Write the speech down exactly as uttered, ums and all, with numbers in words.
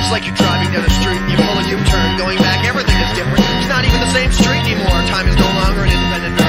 It's like you're driving down the street and you pull a U-turn, going back, everything is different. It's not even the same street anymore. Time is no longer an independent variable.